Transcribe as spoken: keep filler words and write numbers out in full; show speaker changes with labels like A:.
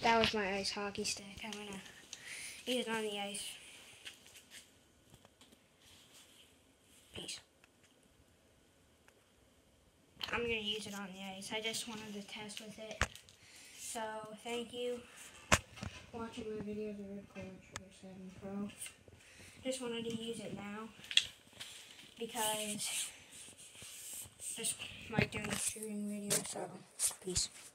A: that was my ice hockey stick. I'm gonna use it on the ice. Peace. I'm gonna use it on the ice. I just wanted to test with it. So thank you for watching my video of the ribcor seven Pro. Just wanted to use it now because just like doing a shooting video. So peace.